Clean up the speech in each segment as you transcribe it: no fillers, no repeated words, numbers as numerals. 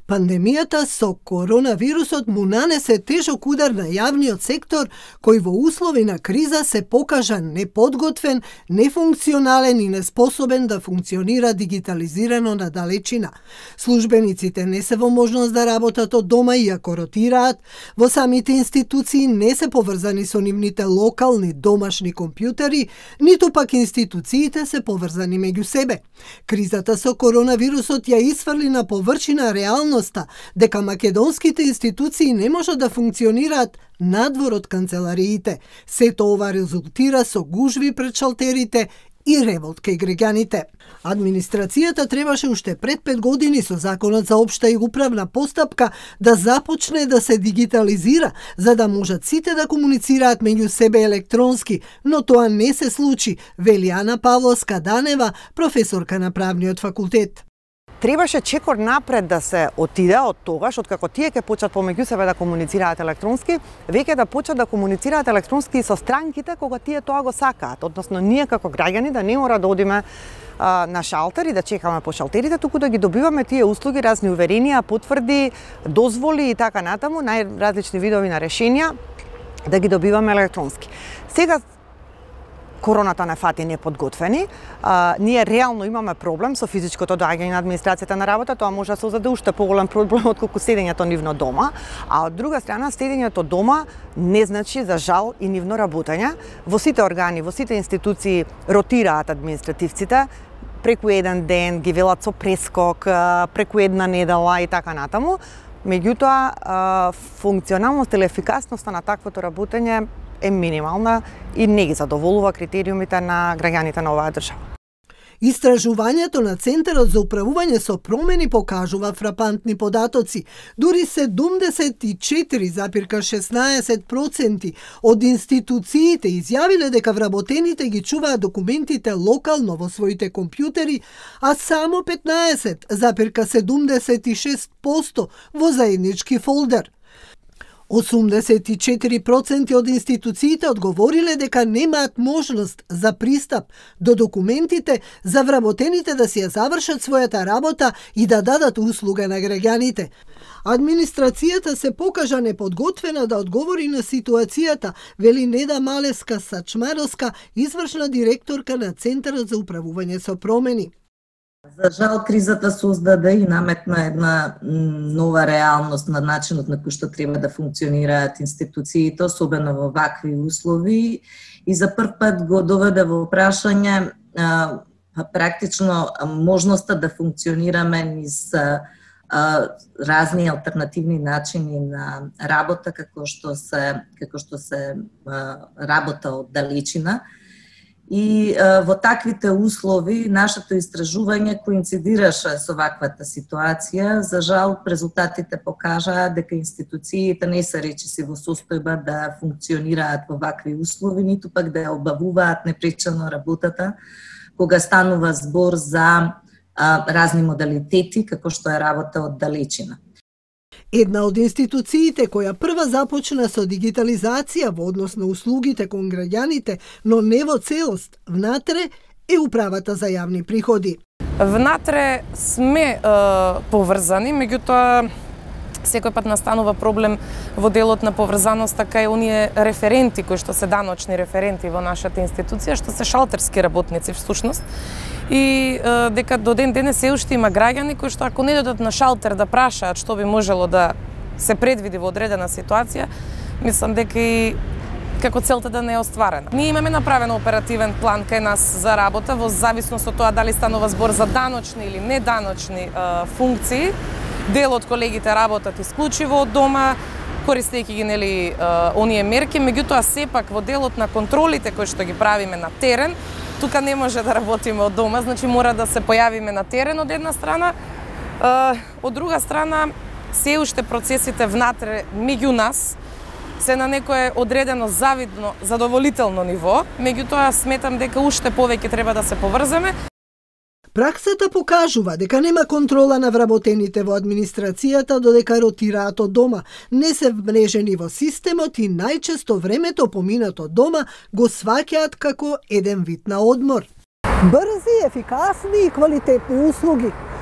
Пандемијата со коронавирусот му нанесе тежок удар на јавниот сектор, кој во услови на криза се покажа неподготвен, нефункционален и неспособен да функционира дигитализирано на далечина. Службениците не се во можност да работат од дома иако ротираат, во самите институции не се поврзани со нивните локални домашни компјутери, ниту пак институциите се поврзани меѓу себе. Кризата со коронавирусот ја исфрли на површина реалноста дека македонските институции не можат да функционираат надвор од канцелариите. Сето ова резултира со гужви пред шалтерите и револт кај граѓаните. Администрацијата требаше уште пред 5 години со Законот за општа и управна постапка да започне да се дигитализира, за да можат сите да комуницираат меѓу себе електронски, но тоа не се случи, вели Ана Павловска-Данева, професорка на правниот факултет. Требаше чекор напред да се отиде од тогаш, откако тие ќе почнат помеѓу себе да комуницираат електронски, веќе да почнат да комуницираат електронски со странките кога тие тоа го сакаат. Односно, ние како граѓани да не мора да одиме на шалтер и да чекаме по шалтерите, туку да ги добиваме тие услуги, разни уверенија, потврди, дозволи и така натаму, најразлични видови на решенија, да ги добиваме електронски. Сега короната не фати неподготвени. Ние реално имаме проблем со физичкото доаѓање на администрацијата на работа, тоа може да се озаде уште поголем проблем отколку седењето нивно дома, а од друга страна седењето дома не значи за жал и нивно работење. Во сите органи, во сите институции ротираат административците, преку еден ден ги велат со прескок, преку една недела и така натаму. Меѓутоа, функционалност или ефикасноста на таквото работење е минимална и не ги задоволува критериумите на граѓаните на оваа држава. Истражувањето на Центарот за управување со промени покажува фрапантни податоци. Дури 74,16% од институциите изјавиле дека вработените ги чуваат документите локално во своите компјутери, а само 15,76% во заеднички фолдер. 84% од институциите одговориле дека немаат можност за пристап до документите за вработените да си ја завршат својата работа и да дадат услуга на граѓаните. Администрацијата се покажа неподготвена да одговори на ситуацијата, вели Неда Малевска-Сачмаровска, извршна директорка на Центарот за управување со промени. За жал, кризата создаде и наметна една нова реалност на начинот на кој што треба да функционираат институциите, особено во вакви услови, и за прв пат го доведе во прашање практично можноста да функционираме низ разни алтернативни начини на работа, како што се работа од далечина. И во таквите услови нашето истражување коинцидираше со ваквата ситуација. За жал, резултатите покажаа дека институциите не се речиси во состојба да функционираат во вакви услови, ниту пак да ја обавуваат непречано работата, кога станува збор за разни модалитети, како што е работа од далечина. Една од институциите која прва започна со дигитализација во однос на услугите кон граѓаните, но не во целост, внатре е Управата за јавни приходи. Внатре сме поврзани, меѓутоа секој пат настанува проблем во делот на поврзаноста кај оние референти кои што се даночни референти во нашата институција, што се шалтерски работници всушност. И дека до ден денес се уште има граѓани кои што ако не додат на шалтер да прашаат што би можело да се предвиди во одредена ситуација, мислам дека и како целта да не е остварена. Ние имаме направен оперативен план кај нас за работа во зависност од тоа дали станува збор за даночни или неданочни функции. Дел од колегите работат исклучиво од дома, користејќи ги оние мерки, меѓутоа сепак во делот на контролите кои што ги правиме на терен, тука не може да работиме од дома, значи мора да се појавиме на терен од една страна. Од друга страна, се уште процесите внатре меѓу нас се на некое одредено завидно, задоволително ниво, меѓутоа сметам дека уште повеќе треба да се поврземе. Праксата покажува дека нема контрола на вработените во администрацијата додека ротираат од дома, не се вмрежени во системот и најчесто времето поминато од дома го сваќаат како еден вид на одмор. Брзи, ефикасни и квалитетни услуги. Тоа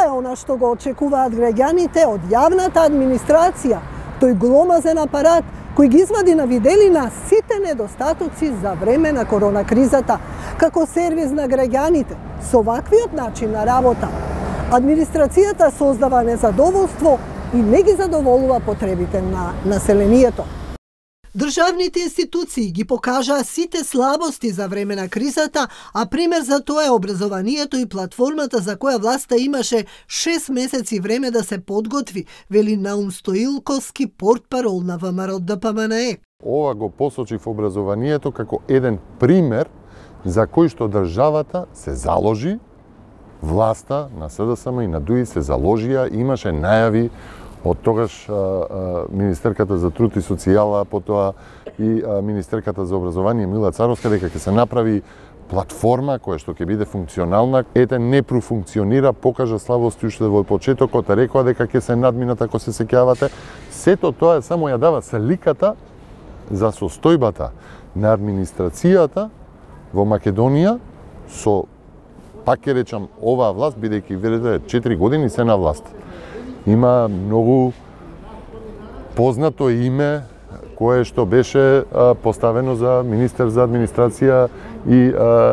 е она што го очекуваат граѓаните од јавната администрација, тој гломазен апарат кој ги извади на виделина сите недостатоци за време на корона кризата, како сервис на граѓаните. Со ваквиот начин на работа, администрацијата создава незадоволство и не ги задоволува потребите на населението. Државните институции ги покажаа сите слабости за време на кризата, а пример за тоа е образованието и платформата за која власта имаше 6 месеци време да се подготви, вели Наум Стоилковски, портпарол на ВМРО ДПМНЕ. Ова го посочив образованието како еден пример за кој што државата се заложи, власта на СДСМ и на ДУИ се заложија, имаше најави од тогаш министерката за труд и социјала, потоа и министерката за образование Мила Царовска, дека ќе се направи платформа која што ќе биде функционална. Ете, не профункционира, покажа слабости уште во почетокот, рекоа дека ќе се надминат ако се сеќавате. Сето тоа само ја дава сликата за состојбата на администрацијата во Македонија со, пак ќе речам, оваа власт, бидејќи видите 4 години се на власт. Има многу познато име кое што беше поставено за министер за администрација и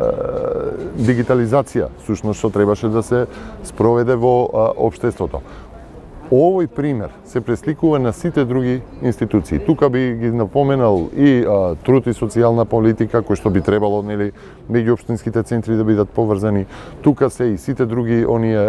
дигитализација, сушност што требаше да се спроведе во општеството. Овој пример се пресликува на сите други институции. Тука би ги напоменал и труд и социјална политика, кој што би требало, нели, меѓуопштинските центри да бидат поврзани. Тука се и сите други оние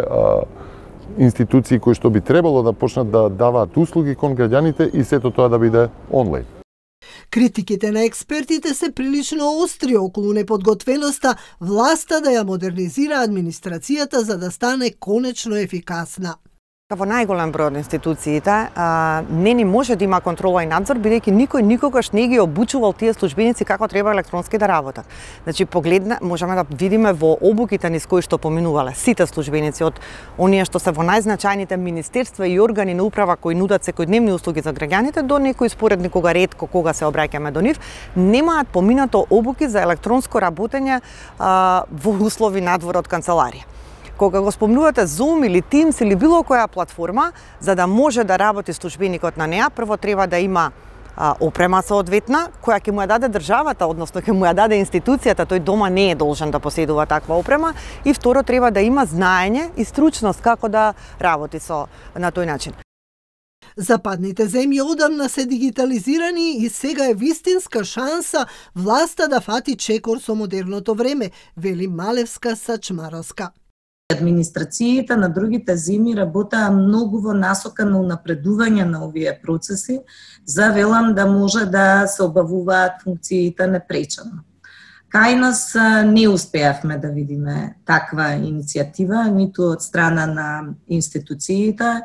институции кои што би требало да почнат да даваат услуги кон граѓаните и сето тоа да биде онлайн. Критиките на експертите се прилично остри околу неподготвеноста власта да ја модернизира администрацијата за да стане конечно ефикасна. Во најголем број од институциите не ни може да има контрола и надзор, бидејќи никој никогаш не ги обучувал тие службеници како треба електронски да работат. Значи, можеме да видиме во обуките низ кои што поминувале сите службеници, од оние што се во најзначајните министерства и органи на управа кои нудат секојдневни услуги за граѓаните, до некои според никога ретко кога се обраќаме до нив, немаат поминато обуки за електронско работење во услови надвор од канцеларија. Кога го спомнувате Zoom или Teams или било која платформа, за да може да работи службеникот на неа, прво треба да има опрема соодветна, која ќе му ја даде државата, односно ќе му ја даде институцијата, тој дома не е должен да поседува таква опрема, и второ треба да има знаење и стручност како да работи на тој начин. Западните земји одамна се дигитализирани и сега е вистинска шанса власта да фати чекор со модерното време, вели Малевска Сачмаровска. Администрациите на другите земји работаа многу во насока на унапредување на овие процеси, за велам да може да се обавуваат функциите непречено. Кај нас не успеавме да видиме таква иницијатива, ниту од страна на институциите,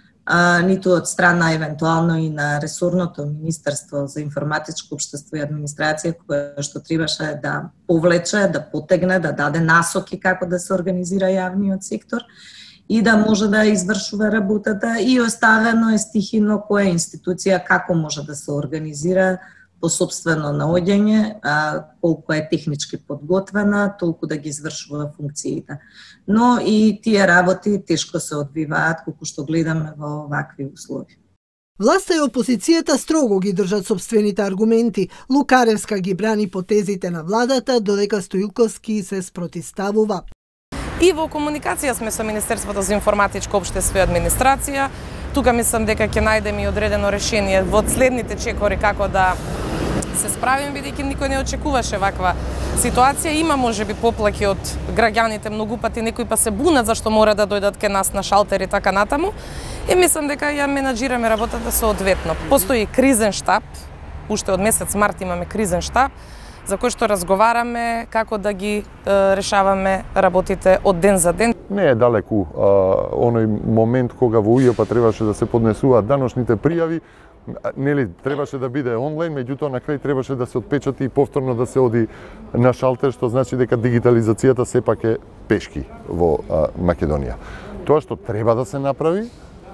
ниту од страна евентуално и на ресорното Министерство за информатичко општество и администрација, кое што требаше да повлече, да потегне, да даде насоки како да се организира јавниот сектор и да може да извршува работата, и оставено е стихино која институција како може да се организира по собствено наоѓање, колку е технички подготвена, толку да ги извршува функциите. Но и тие работи тешко се одвиваат колку што гледаме во вакви услови. Власта и опозицијата строго ги држат собствените аргументи. Лукаревска ги брани потезите на владата, додека Стоилковски се спротивставува. И во комуникација сме со Министерството за информатичко општество и администрација. Тука мислам дека ќе најдеме и одредено решение во следните чекори како да се справиме, бидејќи никој не очекуваше ваква ситуација. Има можеби поплаки од граѓаните, многу пати некои па се бунат зашто мора да дојдат кај нас на шалтер и така натаму. И мислам дека ја менаџираме работата соодветно. Постои кризен штаб, уште од месец март имаме кризен штаб, за кој што разговараме како да ги решаваме работите од ден за ден. Не е далеку оној момент кога во УЈП требаше да се поднесуваат даношните пријави, нели требаше да биде онлайн, меѓутоа на крај требаше да се отпечати и повторно да се оди на шалтер, што значи дека дигитализацијата сепак е пешки во Македонија. Тоа што треба да се направи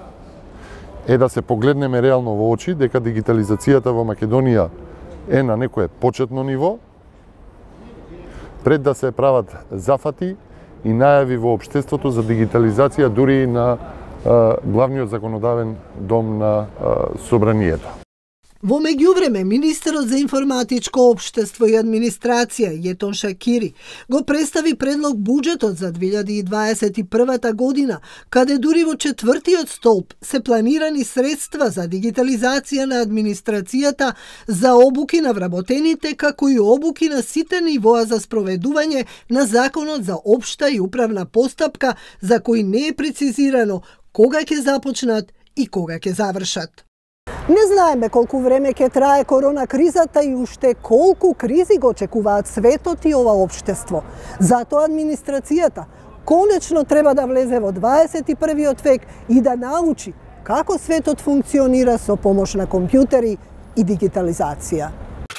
е да се погледнеме реално во очи дека дигитализацијата во Македонија е на некое почетно ниво, пред да се прават зафати и најави во општеството за дигитализација дури и на главниот законодавен дом на Собранието. Во меѓувреме, министерот за информатичко општество и администрација Јетон Шакири го представи предлог буџетот за 2021 година, каде дури во четвртиот столб се планирани средства за дигитализација на администрацијата, за обуки на вработените, како и обуки на сите нивоа за спроведување на законот за општа и управна постапка, за кои не е прецизирано кога ќе започнат и кога ќе завршат. Не знаеме колку време ќе трае корона кризата и уште колку кризи го очекуваат светот и ова општество. Затоа администрацијата конечно треба да влезе во 21. век и да научи како светот функционира со помош на компјутери и дигитализација.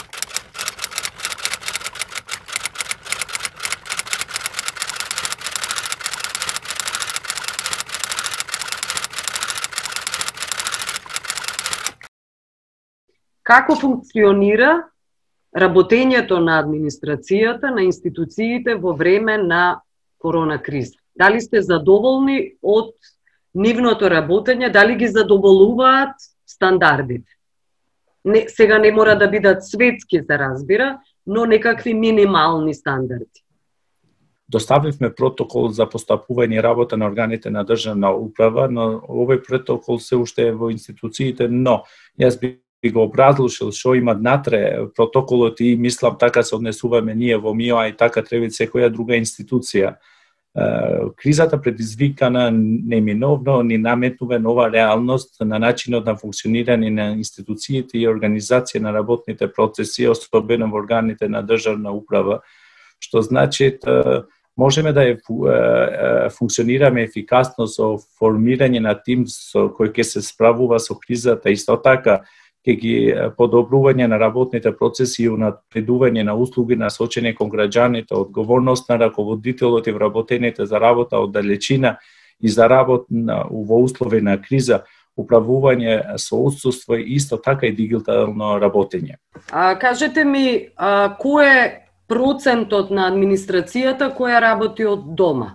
Како функционира работењето на администрацијата, на институциите во време на корона криза? Дали сте задоволни од нивното работење, дали ги задоволуваат стандардите? Сега не мора да бидат светски, се разбира, но некакви минимални стандарди. Доставивме протокол за постапување и работа на органите на државна управа, но овој протокол се уште е во институциите, но јас би го образлушил што има внатре протоколот и мислам така се однесуваме ние во МИО, и така треба секоја друга институција. Кризата предизвикана неминовно ни наметнува нова реалност на начинот на функционирање на институциите и организација на работните процеси, особено во органите на државна управа, што значи можеме да функционираме ефикасно со формирање на тим кој ќе се справува со кризата, исто така ќе ги подобрување на работните процеси и унапредување на услуги насочени кон граѓаните, одговорност на раководителот и вработените за работа од далечина и за работа во услови на криза, управување со отсуство и исто така и дигитално работење. Кажете ми, кој е процентот на администрацијата која работи од дома?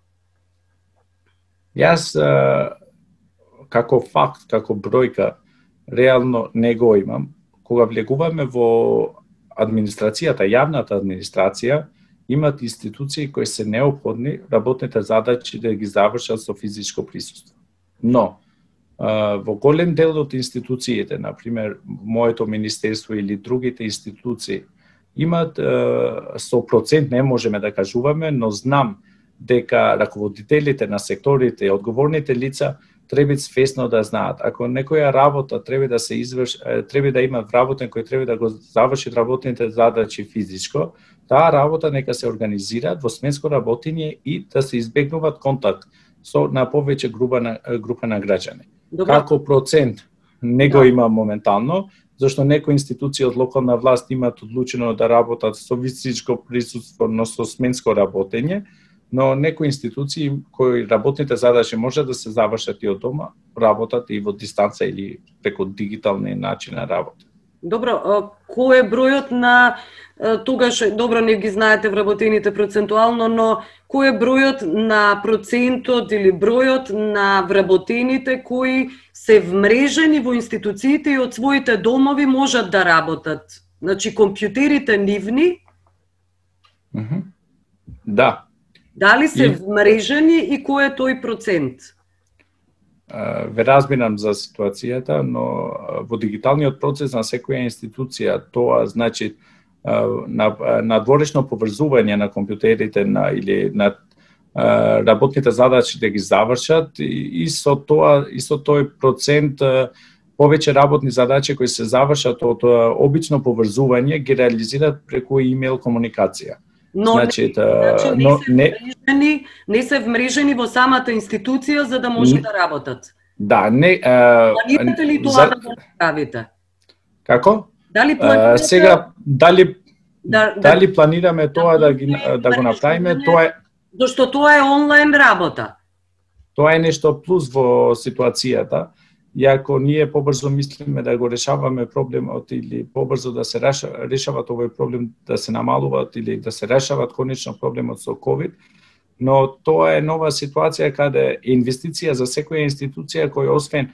Јас како факт, како бројка, реално не го имам. Кога влегуваме во администрацијата, јавната администрација, имат институции кои се неопходни работните задачи да ги завршат со физичко присуство. Но, во голем дел од институциите, например, моето министерство или другите институции, имат со процент, не можеме да кажуваме, но знам дека раководителите на секторите и одговорните лица треба свесно да знаат. Ако некоја работа треба да се изврши, треба да има вработен кој треба да го заврши работните задачи физичко, таа работа нека се организира во сменско работење и да се избегнуваат контакт на повеќе група на граѓани. Како процент не го има моментално, зашто некои институции од локална власт имаат одлучено да работат со физичко присуство, но со сменско работење, но некои институции кои работните задачи може да се завршат и од дома, работат и во дистанца или преку дигитални начини на работа. Добро, кој е бројот на тогаш, добро не ги знаете вработените процентуално, но кој е бројот на процентот или бројот на вработените кои се вмрежени во институциите и од своите домови можат да работат? Значи, компјутерите нивни? Да. Дали се вмрежени и кој е тој процент? Ве разбирам за ситуацијата, но во дигиталниот процес на секоја институција тоа значи на дворечно поврзување на компјутерите или на работните задачи да ги завршат и со тој процент повеќе работни задачи кои се завршат од обично поврзување ги реализираат преку имејл комуникација. Но значи, не се вмрежени во самата институција за да може да работат. Да, не. Планирате ли тоа да го направите? Како? Дали планирате? Сега дали планираме тоа да го направиме, тоа е зашто тоа е онлайн работа. Тоа е нешто плюс во ситуацијата. И ако ние побрзо мислиме да го решаваме проблемот или побрзо да се решават овој проблем, да се намалуваат или да се решават конечно проблемот со COVID, Но тоа е нова ситуација каде инвестиција за секоја институција која освен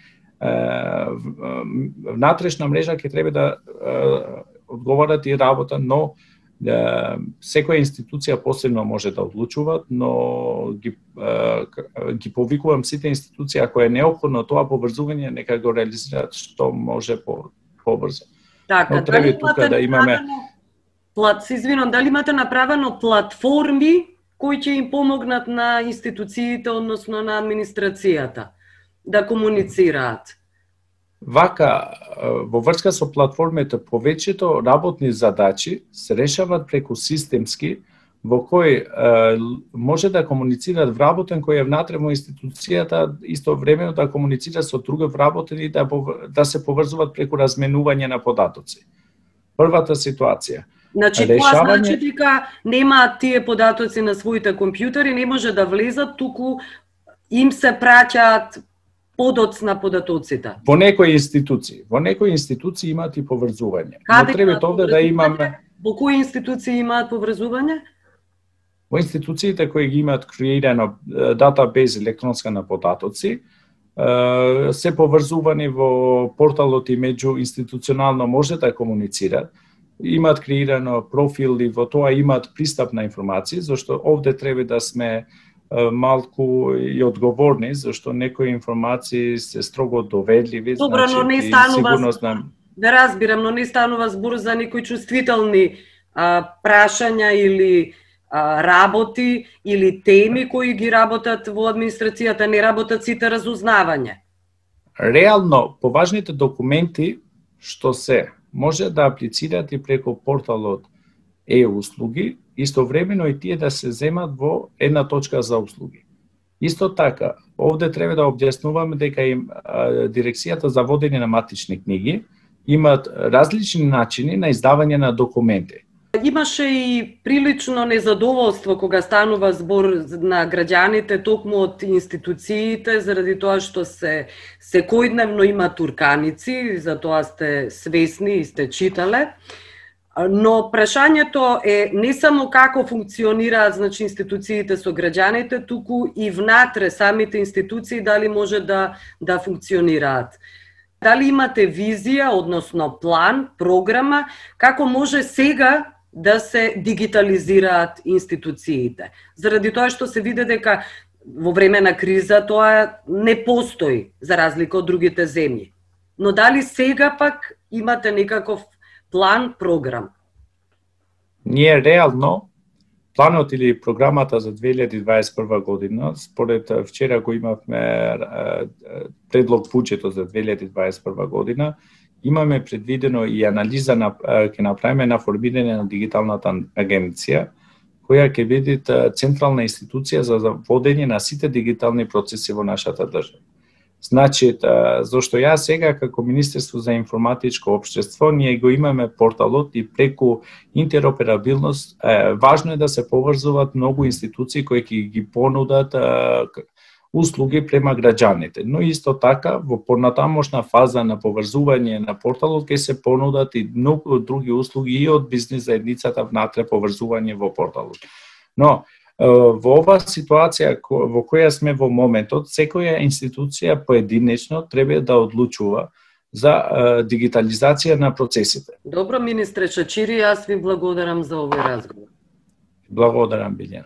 внатрешна мрежа ќе треба да одговарат и работа, но секоја институција посебно може да одлучуваат, но ги повикувам сите институции, ако е неопходно тоа поврзување, нека го реализираат што може побрзо. Така, но треба тука да имаме дали имате направено платформи кои ќе им помогнат на институциите, односно на администрацијата да комуницираат? Вака, во врска со платформите, повеќето работни задачи се решават преку системски, во кој може да комуницираат вработен кој е внатре во институцијата, истовремено да комуницира со други вработени, да се поврзуваат преку разменување на податоци. Првата ситуација. Значи, тоа значи дека немаат тие податоци на своите компјутери, не може да влезат, туку им се праќаат подоц на податоците. Во некои институции имаат и поврзување. Каде но треба овде да имаме. Во кои институции имаат поврзување? Во институциите кои ги имаат креирано датабейс електронска на податоци, се поврзувани во порталот и меѓу институционално може да комуницираат. Имаат креирано профили, во тоа имаат пристап на информации, зашто овде треба да сме малку и одговорни, зашто некои информации се строго доверливи. Добро, но не станува, да разбирам, но не станува збор за некои чувствителни прашања или работи или теми кои ги работат во администрацијата, не работат сите разузнавање. Реално, поважните документи што се може да аплицираат и преку порталот e-услуги, истовремено и тие да се земат во една точка за услуги. Исто така, овде треба да објаснуваме дека им дирекцијата за водење на матични книги имаат различни начини на издавање на документи. Имаше и прилично незадоволство кога станува збор на граѓаните токму од институциите, заради тоа што се секојдневно има турканици, за тоа сте свесни и сте читале. Но прашањето е не само како функционираат институциите со граѓаните, туку и внатре самите институции дали може да функционираат. Дали имате визија, односно план, програма, како може сега да се дигитализираат институциите? Заради тоа што се види дека во време на криза тоа не постои, за разлика од другите земји. Но дали сега пак имате некаков план, програм? Ние реално, планот или програмата за 2021 година, според вчера го имавме предлог буџетот за 2021 година, имаме предвидено и анализа ќе направиме на формирање на дигиталната агенција, која ќе биде централна институција за водење на сите дигитални процеси во нашата држава. Значи, зашто ја сега како Министерство за информатичко општество, ние го имаме порталот и преку интероперабилност, важно е да се поврзуваат многу институции кои ќе ги понудат услуги према граѓаните. Но исто така, во понатамошна фаза на поврзување на порталот ќе се понудат и многу други услуги и од бизнис заедницата внатре поврзување во порталот. Но во оваа ситуација во која сме во моментот, секоја институција поединечно треба да одлучува за дигитализација на процесите. Добро, министре Чачири, јас ви благодарам за овој разговор. Благодарам, Билјана.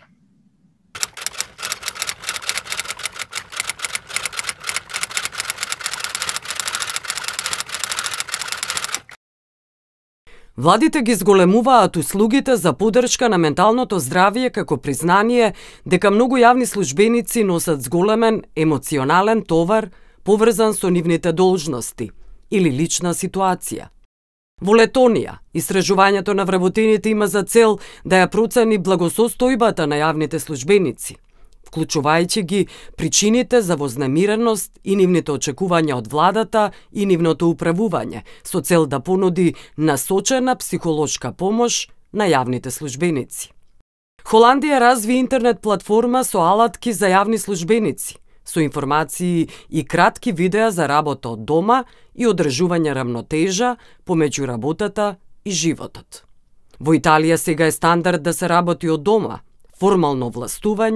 Владите ги зголемуваат услугите за поддршка на менталното здравје како признание дека многу јавни службеници носат зголемен емоционален товар поврзан со нивните должности или лична ситуација. Во Летонија, истражувањето на вработените има за цел да ја процени благосостојбата на јавните службеници, вклучувајќи ги причините за вознемиреност и нивните очекувања од владата и нивното управување, со цел да понуди насочена психолошка помош на јавните службеници. Холандија разви интернет платформа со алатки за јавни службеници, со информации и кратки видеа за работа од дома и одржување рамнотежа помеѓу работата и животот. Во Италија сега е стандард да се работи од дома, формално властување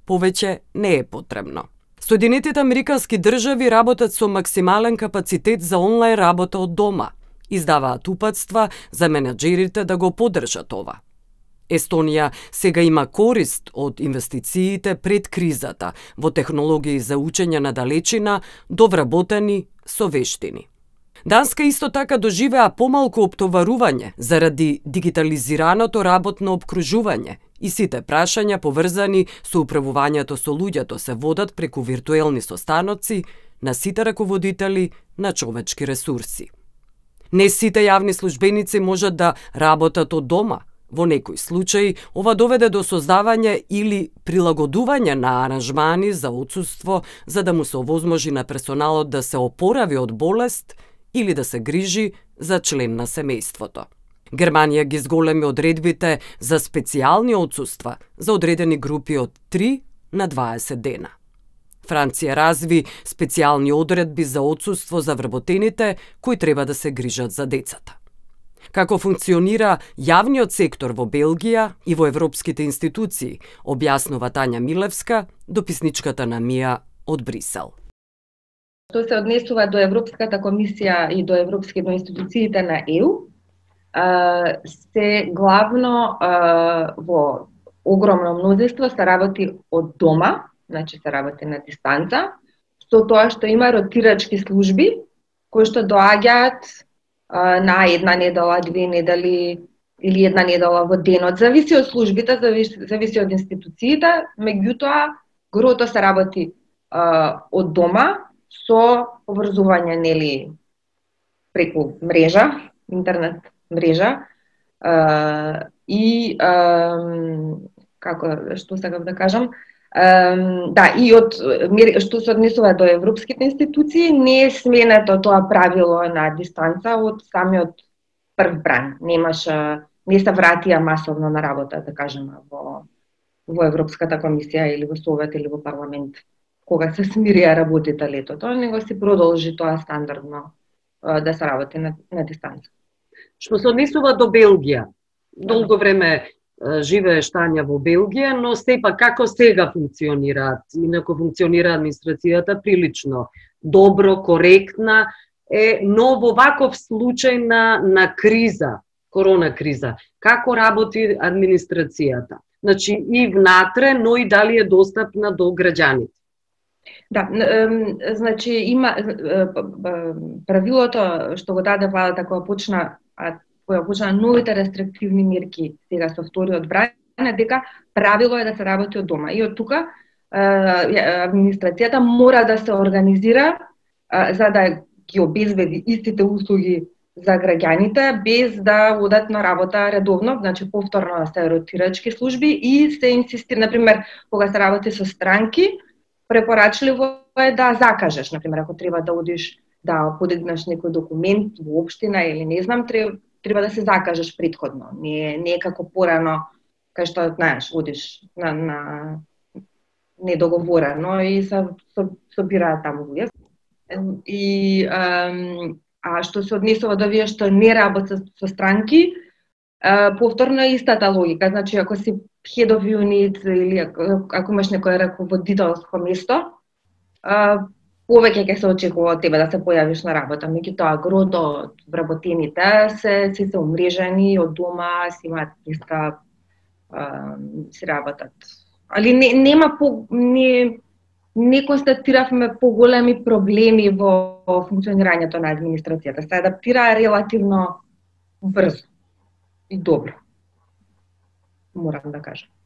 повеќе не е потребно. Соединетите Американски држави работат со максимален капацитет за онлайн работа од дома. Издаваат упатства за менаџерите да го поддржат ова. Естонија сега има корист од инвестициите пред кризата во технологии за учење на далечина, довработени со вештини. Данска исто така доживеа помалку оптоварување заради дигитализираното работно опкружување и сите прашања поврзани со управувањето со луѓето се водат преку виртуелни состаноци на сите раководители на човечки ресурси. Не сите јавни службеници можат да работат од дома. Во некои случаи, ова доведе до создавање или прилагодување на аранжмани за отсуство за да му се овозможи на персоналот да се опорави од болест или да се грижи за член на семејството. Германија ги зголеми одредбите за специјални отсуства за одредени групи од 3 на 20 дена. Франција разви специјални одредби за отсуство за вработените кои треба да се грижат за децата. Како функционира јавниот сектор во Белгија и во европските институции, објаснува Тања Милевска, дописничката на МИА од Брисел. Што се однесува до Европската комисија и до европските институциите на ЕУ, се главно во огромно мнозинство се работи од дома, значи се работи на дистанца, со тоа што има ротирачки служби кои што доаѓаат на една недела, 2 недели или една недела во денот. Зависи од службите, зависи од институциите, меѓутоа грото се работи од дома со поврзување нели преку мрежа, интернет мрежа и што сакам да кажам, да, и од што се однесува до европските институции, не е сменето тоа правило на дистанца од самиот прв бран. Не се вратија масовно на работа, да кажеме, во Европската комисија или во Совет или во парламент, кога се смирија работите летото, него се продолжи тоа стандардно да се работи на дистанца. Што се однесува до Белгија, долго време живееш Тања во Белгија, но сепак како сега функционираат? Инаку функционира администрацијата прилично добро, коректна, но во ваков случај на криза, корона криза, како работи администрацијата? Значи и внатре, но и дали е достапна до граѓаните? Да, значи има правилото што го даде владата која почна новите рестриктивни мерки сега со вториот бран, дека правило е да се работи од дома. И од тука администрацијата мора да се организира за да ги обезбеди истите услуги за граѓаните без да одат на работа редовно, значи повторно се ротирачки служби и се инсистира, например, кога се работи со странки, препорачливо е да закажеш, например, ако треба да одиш да подигнеш некој документ во општина или не знам, треба да се закажеш претходно. Не е како порано, кај што, знаеш, одиш на недоговорено и се собираат таму луѓе. И што се однесува до овие што не работат со странки, повторно е истата логика. Значи, ако си head of unit или ако имаш некој раководителско место, повеќе ќе се очекува од тебе да се појавиш на работа. Меѓутоа, грото од вработените се умрежени од дома, си имаат пристап, си работат. Али не констатиравме поголеми проблеми во функционирањето на администрацијата. Се адаптира релативно брзо и добро, морам да кажам.